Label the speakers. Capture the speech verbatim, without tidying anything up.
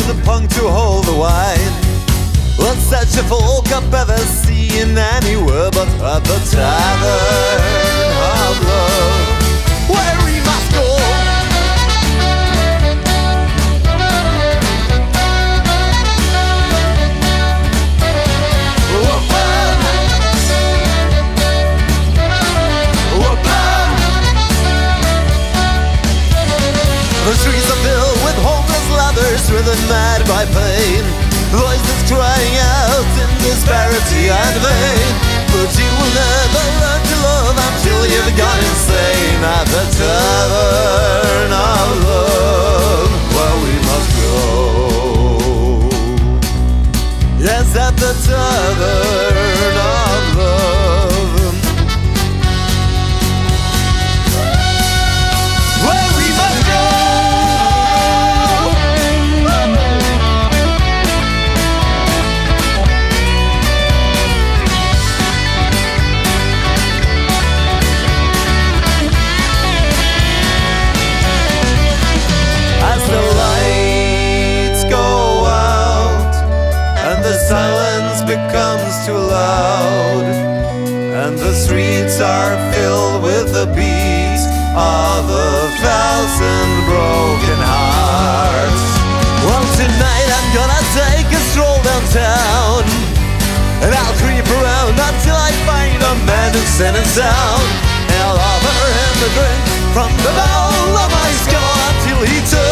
Speaker 1: with a punk to hold the wine. What's such a folk I've ever seen anywhere but at the tavern of love, where we must go. The streets are filled with homeless lovers driven mad by pain, voices crying out in disparity and vain. But you will never learn to love until you've gone insane at the tavern of love, where we must go. Yes, at the tavern of love. Silence becomes too loud, and the streets are filled with the beat of a thousand broken hearts. Well, tonight I'm gonna take a stroll downtown, and I'll creep around until I find a man who's sending sound. And I'll offer him a drink from the bowl of my skull until he turns